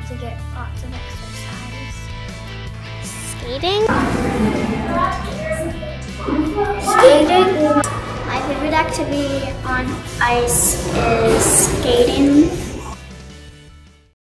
to get lots of exercise. Skating? Skating. My favorite activity on ice is skating.